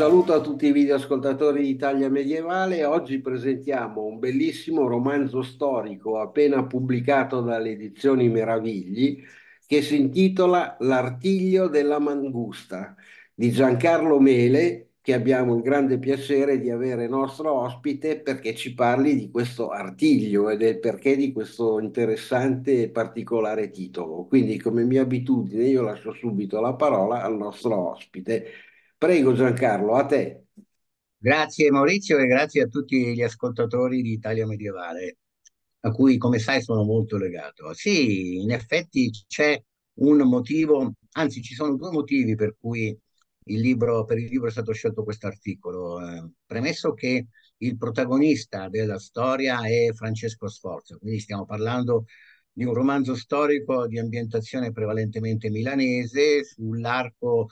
saluto a tutti i videoascoltatori di Italia Medievale. Oggi presentiamo un bellissimo romanzo storico appena pubblicato dalle edizioni Meravigli che si intitola L'artiglio della Mangusta di Giancarlo Mele, che abbiamo il grande piacere di avere nostro ospite perché ci parli di questo artiglio e del perché di questo interessante e particolare titolo. Quindi, come mia abitudine, io lascio subito la parola al nostro ospite. Prego Giancarlo, a te. Grazie Maurizio e grazie a tutti gli ascoltatori di Italia Medievale, a cui come sai sono molto legato. Sì, in effetti c'è un motivo, anzi ci sono due motivi per cui per il libro è stato scelto questo articolo. Premesso che il protagonista della storia è Francesco Sforza, quindi stiamo parlando di un romanzo storico di ambientazione prevalentemente milanese sull'arco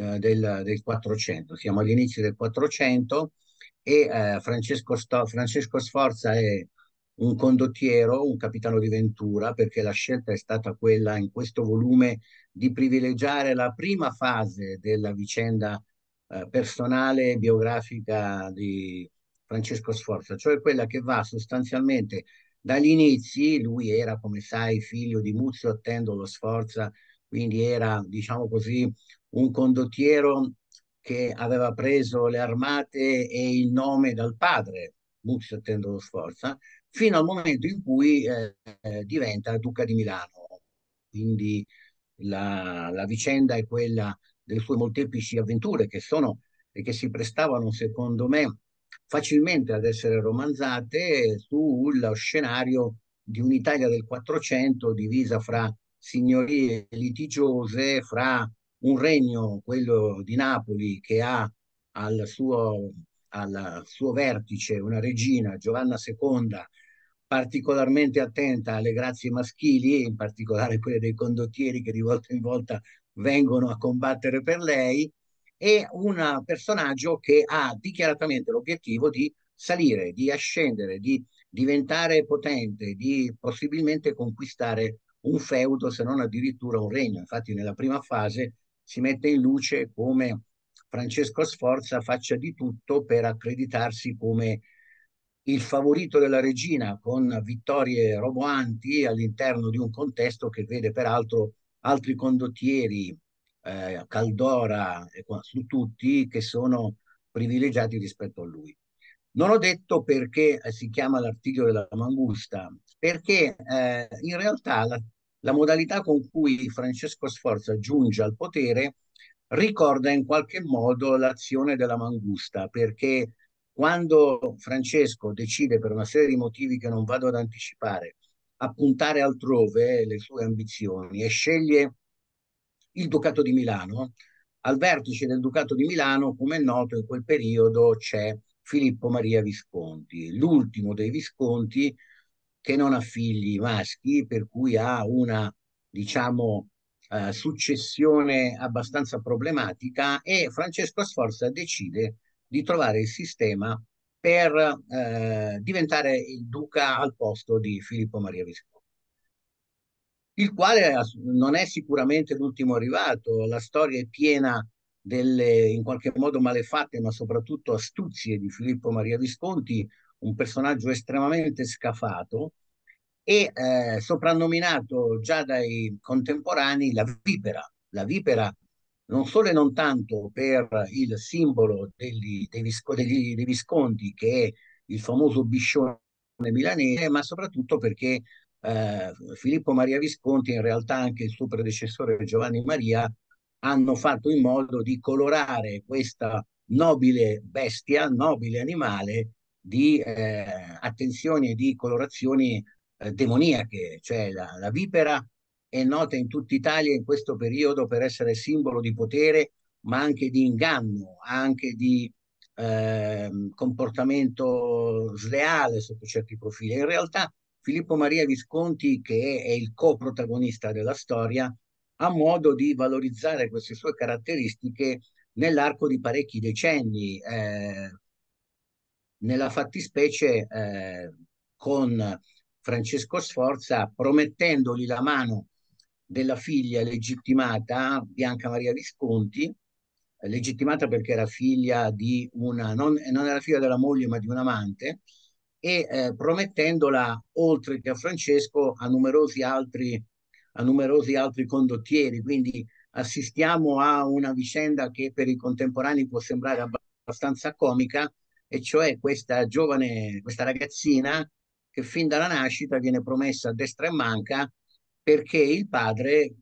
del 400. Siamo all'inizio del 400 e Francesco Sforza è un condottiero, un capitano di ventura, perché la scelta è stata quella in questo volume di privilegiare la prima fase della vicenda personale e biografica di Francesco Sforza, cioè quella che va sostanzialmente dagli inizi. Lui era, come sai, figlio di Muzio Attendolo Sforza, quindi era, diciamo così, un condottiero che aveva preso le armate e il nome dal padre, Muzio Attendolo Sforza, fino al momento in cui diventa duca di Milano. Quindi la vicenda è quella delle sue molteplici avventure che sono e che si prestavano, secondo me, facilmente ad essere romanzate sullo scenario di un'Italia del 400 divisa fra signorie litigiose, fra un regno, quello di Napoli, che ha al suo, al suo vertice una regina, Giovanna II, particolarmente attenta alle grazie maschili, in particolare quelle dei condottieri che di volta in volta vengono a combattere per lei, e un personaggio che ha dichiaratamente l'obiettivo di salire, di ascendere, di diventare potente, di possibilmente conquistare un feudo, se non addirittura un regno. Infatti, nella prima fase si mette in luce come Francesco Sforza faccia di tutto per accreditarsi come il favorito della regina, con vittorie roboanti all'interno di un contesto che vede peraltro altri condottieri, Caldora su tutti, che sono privilegiati rispetto a lui. Non ho detto perché si chiama l'artiglio della Mangusta, perché in realtà la modalità con cui Francesco Sforza giunge al potere ricorda in qualche modo l'azione della Mangusta, perché quando Francesco decide, per una serie di motivi che non vado ad anticipare, a puntare altrove le sue ambizioni e sceglie il Ducato di Milano, al vertice del Ducato di Milano, come è noto, in quel periodo c'è Filippo Maria Visconti, l'ultimo dei Visconti che non ha figli maschi, per cui ha una, diciamo, successione abbastanza problematica, e Francesco Sforza decide di trovare il sistema per diventare il duca al posto di Filippo Maria Visconti, il quale non è sicuramente l'ultimo arrivato. La storia è piena delle, in qualche modo, malefatte, ma soprattutto astuzie di Filippo Maria Visconti, un personaggio estremamente scafato e soprannominato già dai contemporanei la Vipera. La Vipera non solo e non tanto per il simbolo dei Visconti, che è il famoso biscione milanese, ma soprattutto perché Filippo Maria Visconti, in realtà anche il suo predecessore Giovanni Maria, hanno fatto in modo di colorare questa nobile bestia, nobile animale, di attenzioni e di colorazioni demoniache. Cioè la vipera è nota in tutta Italia in questo periodo per essere simbolo di potere, ma anche di inganno, anche di comportamento sleale sotto certi profili. In realtà Filippo Maria Visconti, che è il coprotagonista della storia, ha modo di valorizzare queste sue caratteristiche nell'arco di parecchi decenni. Nella fattispecie con Francesco Sforza, promettendogli la mano della figlia legittimata, Bianca Maria Visconti, legittimata perché era figlia di una, non era figlia della moglie ma di un amante, e promettendola, oltre che a Francesco, a numerosi altri condottieri. Quindi assistiamo a una vicenda che per i contemporanei può sembrare abbastanza comica, e cioè questa ragazzina che fin dalla nascita viene promessa a destra e manca, perché il padre,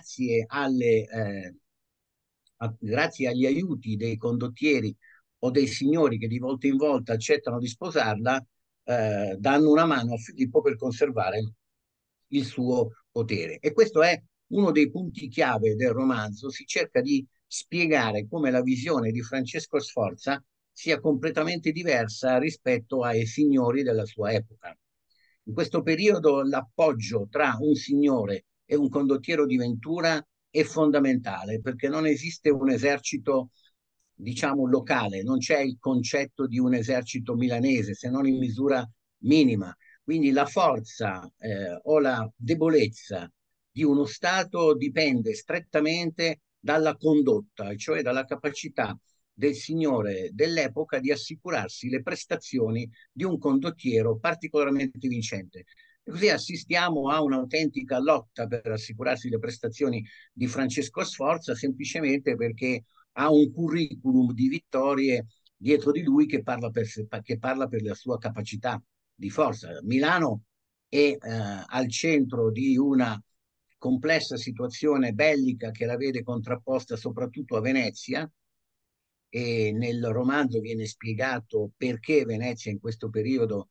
grazie agli aiuti dei condottieri o dei signori che di volta in volta accettano di sposarla, danno una mano a Filippo per conservare il suo potere. E questo è uno dei punti chiave del romanzo. Si cerca di spiegare come la visione di Francesco Sforza sia completamente diversa rispetto ai signori della sua epoca. In questo periodo l'appoggio tra un signore e un condottiero di Ventura è fondamentale, perché non esiste un esercito, diciamo, locale, non c'è il concetto di un esercito milanese, se non in misura minima. Quindi la forza o la debolezza di uno Stato dipende strettamente dalla condotta, cioè dalla capacità del signore dell'epoca di assicurarsi le prestazioni di un condottiero particolarmente vincente. E così assistiamo a un'autentica lotta per assicurarsi le prestazioni di Francesco Sforza, semplicemente perché ha un curriculum di vittorie dietro di lui che parla per la sua capacità di forza. Milano è al centro di una complessa situazione bellica che la vede contrapposta soprattutto a Venezia, e nel romanzo viene spiegato perché Venezia in questo periodo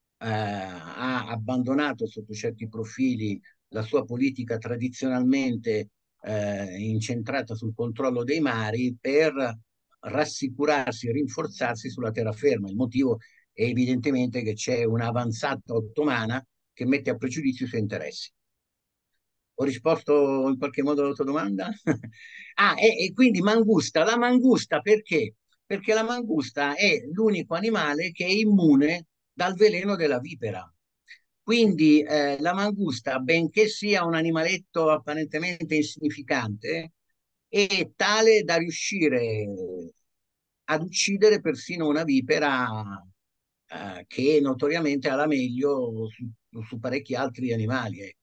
ha abbandonato sotto certi profili la sua politica tradizionalmente incentrata sul controllo dei mari, per rassicurarsi e rinforzarsi sulla terraferma. Il motivo è evidentemente che c'è un'avanzata ottomana che mette a pregiudizio i suoi interessi. Ho risposto in qualche modo alla tua domanda? Ah, e quindi mangusta. La mangusta perché? Perché la mangusta è l'unico animale che è immune dal veleno della vipera. Quindi la mangusta, benché sia un animaletto apparentemente insignificante, è tale da riuscire ad uccidere persino una vipera che notoriamente ha la meglio su parecchi altri animali. Ecco.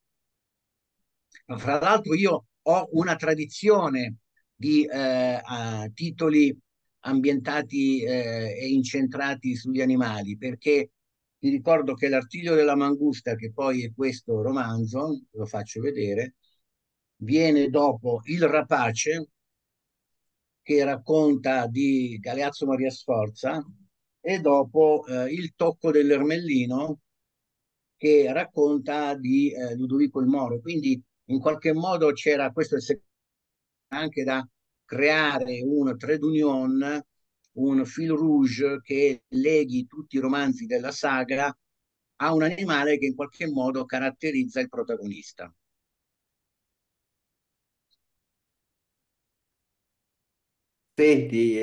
Fra l'altro io ho una tradizione di titoli ambientati e incentrati sugli animali, perché ti ricordo che L'artiglio della mangusta, che poi è questo romanzo, lo faccio vedere, viene dopo Il rapace, che racconta di Galeazzo Maria Sforza, e dopo Il tocco dell'Ermellino, che racconta di Ludovico il Moro. Quindi in qualche modo c'era questo anche da creare un trait d'union, un fil rouge che leghi tutti i romanzi della saga a un animale che in qualche modo caratterizza il protagonista. Senti,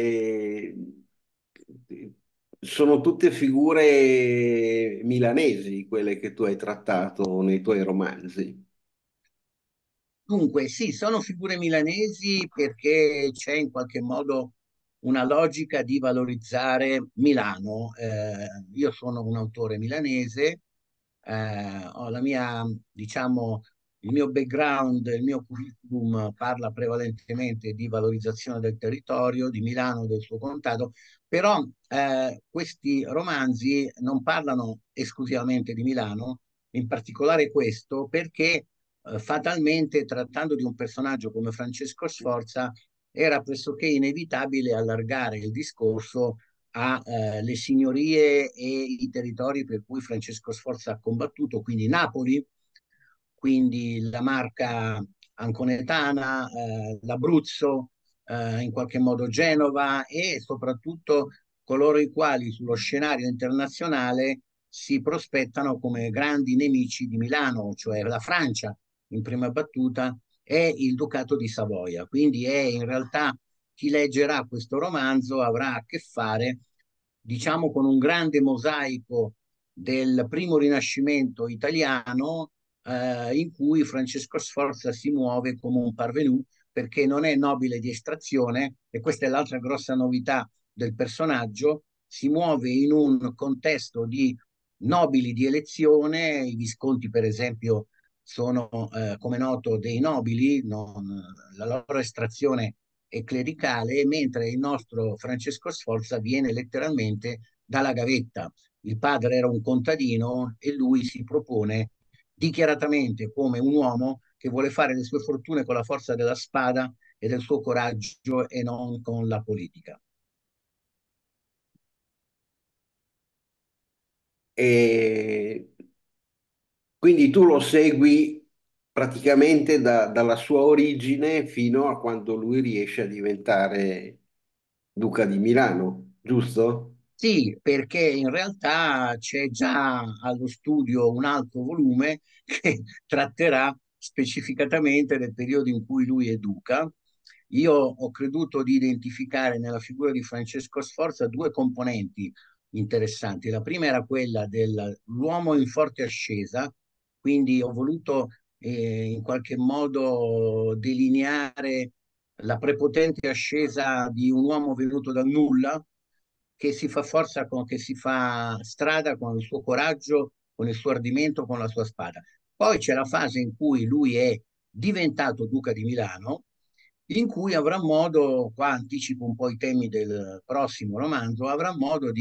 sono tutte figure milanesi quelle che tu hai trattato nei tuoi romanzi. Dunque, sì, sono figure milanesi perché c'è in qualche modo una logica di valorizzare Milano. Io sono un autore milanese, ho la mia, diciamo, il mio background, il mio curriculum parla prevalentemente di valorizzazione del territorio, di Milano, del suo contato, però questi romanzi non parlano esclusivamente di Milano, in particolare questo perché fatalmente, trattando di un personaggio come Francesco Sforza, era pressoché inevitabile allargare il discorso alle signorie e i territori per cui Francesco Sforza ha combattuto, quindi Napoli, quindi la Marca anconetana, l'Abruzzo, in qualche modo Genova, e soprattutto coloro i quali sullo scenario internazionale si prospettano come grandi nemici di Milano, cioè la Francia in prima battuta e il Ducato di Savoia. Quindi è in realtà, chi leggerà questo romanzo avrà a che fare, diciamo, con un grande mosaico del primo Rinascimento italiano, in cui Francesco Sforza si muove come un parvenu, perché non è nobile di estrazione, e questa è l'altra grossa novità del personaggio. Si muove in un contesto di nobili di elezione. I Visconti, per esempio, sono, come noto, dei nobili, la loro estrazione è clericale, mentre il nostro Francesco Sforza viene letteralmente dalla gavetta. Il padre era un contadino e lui si propone dichiaratamente come un uomo che vuole fare le sue fortune con la forza della spada e del suo coraggio e non con la politica. E quindi tu lo segui praticamente dalla sua origine fino a quando lui riesce a diventare duca di Milano, giusto? Sì, perché in realtà c'è già allo studio un altro volume che tratterà specificatamente del periodo in cui lui è duca. Io ho creduto di identificare nella figura di Francesco Sforza due componenti interessanti. La prima era quella dell'uomo in forte ascesa, quindi ho voluto in qualche modo delineare la prepotente ascesa di un uomo venuto dal nulla, che si fa forza, che si fa strada con il suo coraggio, con il suo ardimento, con la sua spada. Poi c'è la fase in cui lui è diventato duca di Milano, in cui avrà modo, qua anticipo un po' i temi del prossimo romanzo, avrà modo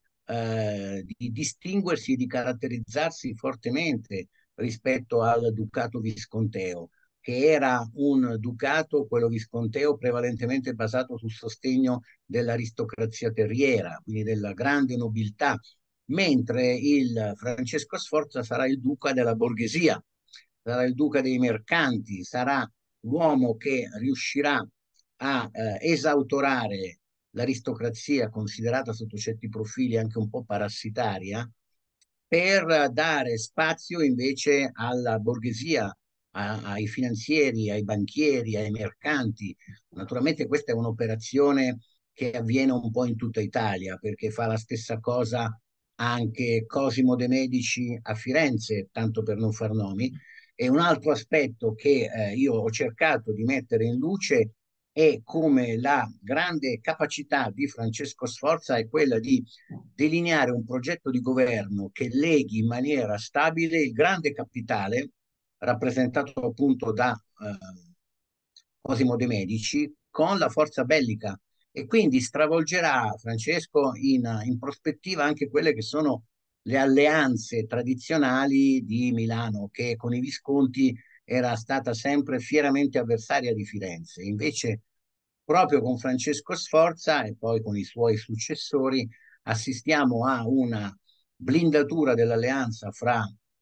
di distinguersi e di caratterizzarsi fortemente rispetto al ducato visconteo, che era un ducato, quello visconteo, prevalentemente basato sul sostegno dell'aristocrazia terriera, quindi della grande nobiltà, mentre il Francesco Sforza sarà il duca della borghesia, sarà il duca dei mercanti, sarà l'uomo che riuscirà a esautorare l'aristocrazia considerata sotto certi profili anche un po' parassitaria, per dare spazio invece alla borghesia, ai finanzieri, ai banchieri, ai mercanti. Naturalmente questa è un'operazione che avviene un po' in tutta Italia, perché fa la stessa cosa anche Cosimo de' Medici a Firenze, tanto per non far nomi. E un altro aspetto che io ho cercato di mettere in luce è come la grande capacità di Francesco Sforza è quella di delineare un progetto di governo che leghi in maniera stabile il grande capitale, rappresentato appunto da Cosimo de' Medici, con la forza bellica, e quindi stravolgerà, Francesco, in prospettiva anche quelle che sono le alleanze tradizionali di Milano, che con i Visconti era stata sempre fieramente avversaria di Firenze. Invece, proprio con Francesco Sforza e poi con i suoi successori, assistiamo a una blindatura dell'alleanza fra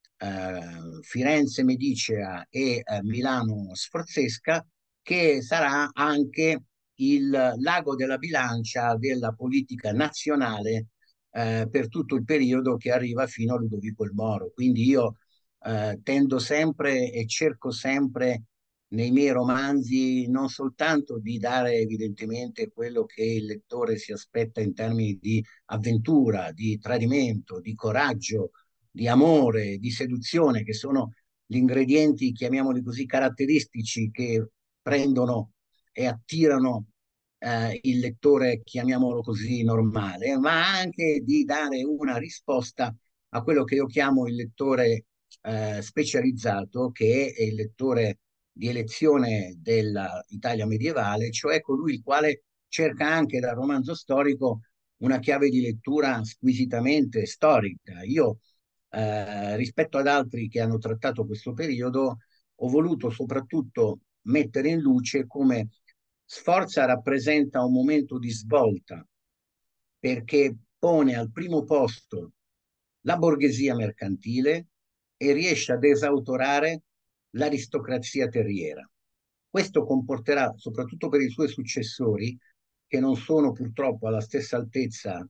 Firenze Medicea e Milano Sforzesca, che sarà anche il l'ago della bilancia della politica nazionale per tutto il periodo che arriva fino a Ludovico il Moro. Quindi io tendo sempre e cerco sempre nei miei romanzi non soltanto di dare evidentemente quello che il lettore si aspetta in termini di avventura, di tradimento, di coraggio, di amore, di seduzione, che sono gli ingredienti, chiamiamoli così, caratteristici che prendono e attirano il lettore, chiamiamolo così, normale, ma anche di dare una risposta a quello che io chiamo il lettore specializzato, che è il lettore di elezione dell'Italia medievale, cioè colui il quale cerca anche dal romanzo storico una chiave di lettura squisitamente storica. Io, rispetto ad altri che hanno trattato questo periodo, ho voluto soprattutto mettere in luce come Sforza rappresenta un momento di svolta, perché pone al primo posto la borghesia mercantile e riesce ad esautorare l'aristocrazia terriera. Questo comporterà, soprattutto per i suoi successori, che non sono purtroppo alla stessa altezza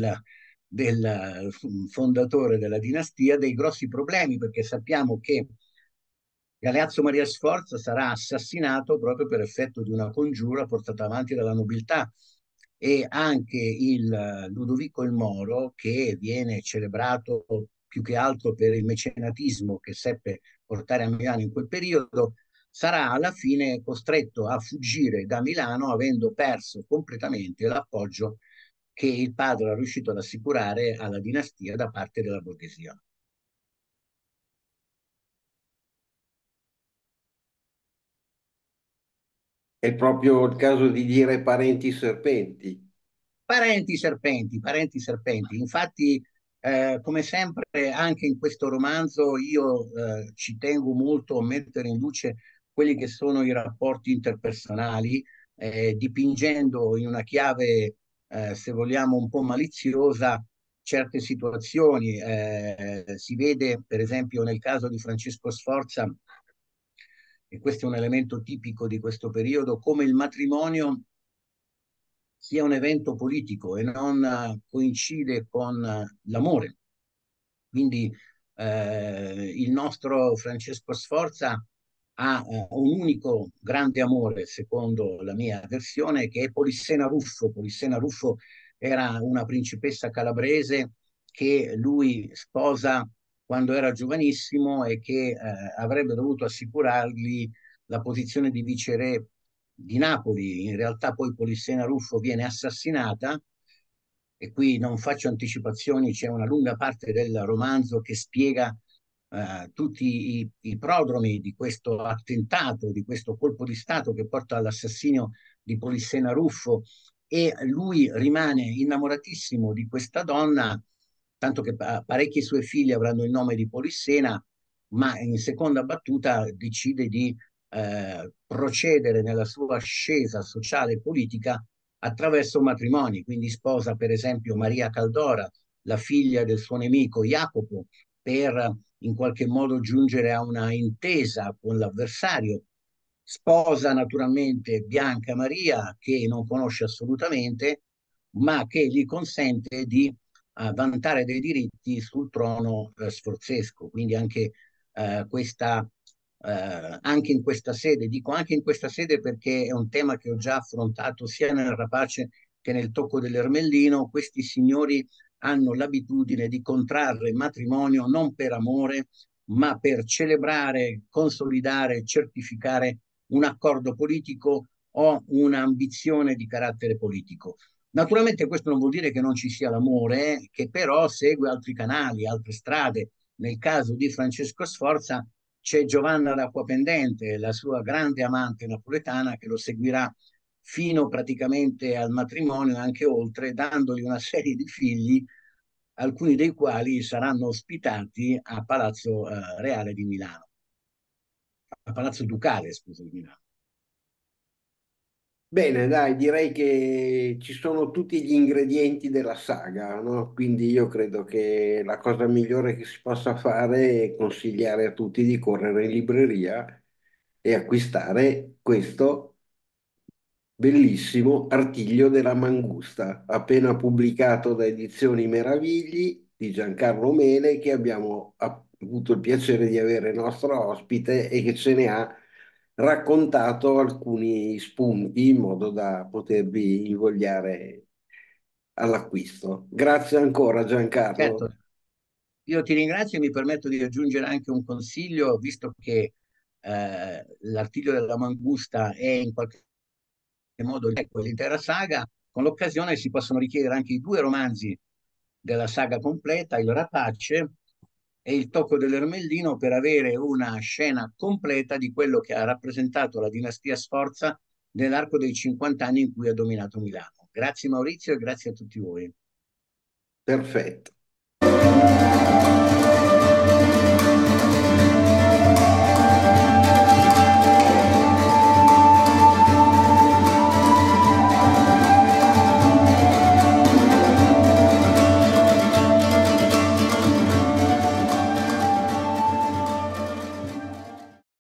del fondatore della dinastia, dei grossi problemi, perché sappiamo che Galeazzo Maria Sforza sarà assassinato proprio per effetto di una congiura portata avanti dalla nobiltà, e anche il Ludovico il Moro, che viene celebrato più che altro per il mecenatismo che seppe portare a Milano in quel periodo, sarà alla fine costretto a fuggire da Milano avendo perso completamente l'appoggio che il padre è riuscito ad assicurare alla dinastia da parte della borghesia. È proprio il caso di dire parenti serpenti. Parenti serpenti, parenti serpenti. Infatti, come sempre, anche in questo romanzo io ci tengo molto a mettere in luce quelli che sono i rapporti interpersonali, dipingendo in una chiave, se vogliamo, un po' maliziosa certe situazioni. Si vede, per esempio, nel caso di Francesco Sforza, e questo è un elemento tipico di questo periodo, come il matrimonio sia un evento politico e non coincide con l'amore. Quindi il nostro Francesco Sforza ha un unico grande amore, secondo la mia versione, che è Polissena Ruffo. Polissena Ruffo era una principessa calabrese che lui sposa quando era giovanissimo e che avrebbe dovuto assicurargli la posizione di viceré di Napoli. In realtà poi Polissena Ruffo viene assassinata e qui non faccio anticipazioni, c'è una lunga parte del romanzo che spiega tutti i prodromi di questo attentato, di questo colpo di Stato che porta all'assassinio di Polissena Ruffo e lui rimane innamoratissimo di questa donna, tanto che parecchi suoi figli avranno il nome di Polissena, ma in seconda battuta decide di procedere nella sua ascesa sociale e politica attraverso matrimoni, quindi sposa per esempio Maria Caldora, la figlia del suo nemico Jacopo, per in qualche modo giungere a una intesa con l'avversario. Sposa naturalmente Bianca Maria, che non conosce assolutamente, ma che gli consente di vantare dei diritti sul trono sforzesco. Quindi anche in questa sede, dico anche in questa sede perché è un tema che ho già affrontato sia nel Rapace che nel Tocco dell'Ermellino, questi signori hanno l'abitudine di contrarre matrimonio non per amore, ma per celebrare, consolidare, certificare un accordo politico o un'ambizione di carattere politico. Naturalmente questo non vuol dire che non ci sia l'amore, che però segue altri canali, altre strade. Nel caso di Francesco Sforza c'è Giovanna d'Acquapendente, la sua grande amante napoletana, che lo seguirà fino praticamente al matrimonio e anche oltre, dandogli una serie di figli, alcuni dei quali saranno ospitati a Palazzo Reale di Milano, a Palazzo Ducale, scusa, di Milano. Bene, dai, direi che ci sono tutti gli ingredienti della saga, no? Quindi io credo che la cosa migliore che si possa fare è consigliare a tutti di correre in libreria e acquistare questo bellissimo Artiglio della Mangusta, appena pubblicato da Edizioni Meravigli di Giancarlo Mele, che abbiamo avuto il piacere di avere nostro ospite e che ce ne ha raccontato alcuni spunti in modo da potervi invogliare all'acquisto. Grazie ancora, Certo, Giancarlo. io ti ringrazio e mi permetto di aggiungere anche un consiglio, visto che l'artiglio della Mangusta è in qualche modo ecco, l'intera saga, con l'occasione si possono richiedere anche i due romanzi della saga completa, Il Rapace e Il Tocco dell'Ermellino, per avere una scena completa di quello che ha rappresentato la dinastia Sforza nell'arco dei 50 anni in cui ha dominato Milano. Grazie Maurizio e grazie a tutti voi. Perfetto.